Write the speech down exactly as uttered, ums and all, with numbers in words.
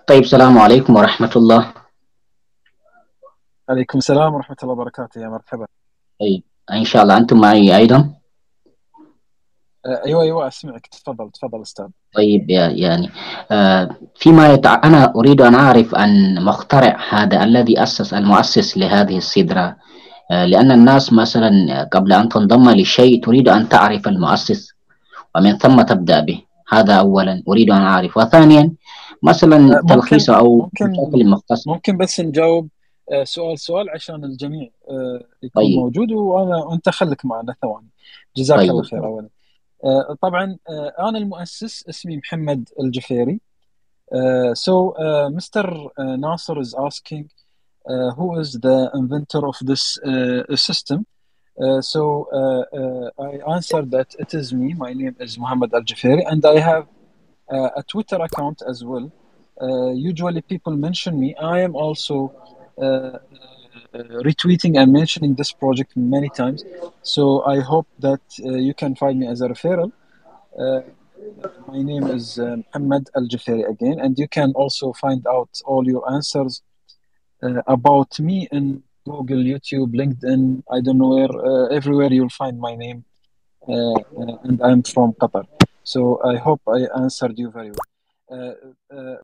طيب، السلام عليكم ورحمة الله. عليكم السلام ورحمة الله وبركاته، يا مرحبا. طيب، إن شاء الله أنتم معي أيضا. آه، أيوة أيوة، أسمعك. تفضل تفضل أستاذ. طيب، يا- يعني آه، فيما يتع... أنا أريد أن أعرف عن مخترع هذا الذي أسس المؤسس لهذه السدرة. آه، لأن الناس مثلا قبل أن تنضم لشيء تريد أن تعرف المؤسس، ومن ثم تبدأ به. هذا أولا أريد أن أعرف، وثانيا مثلا آه، ممكن تلخيص أو ممكن بشكل مختصر. ممكن بس نجاوب آه، سؤال سؤال عشان الجميع آه، يكون طيب. موجود، وأنا وأنت خليك معنا ثواني. جزاك الله طيب. خير أولا. آه، طبعا آه، أنا المؤسس اسمي محمد الجفيري. Uh, so uh, mister Uh, Nasser is asking uh, who is the inventor of this uh, system. Uh, so uh, uh, I answered that it is me. My name is Muhammad Al Jafari, and I have uh, a Twitter account as well. Uh, usually, people mention me. I am also uh, uh, retweeting and mentioning this project many times. So I hope that uh, you can find me as a referral. Uh, my name is uh, Muhammad Al Jafari again, and you can also find out all your answers uh, about me in Google, YouTube, LinkedIn. I don't know where, uh, everywhere you'll find my name, uh, uh, and I'm from Qatar. So I hope I answered you very well. Uh, uh,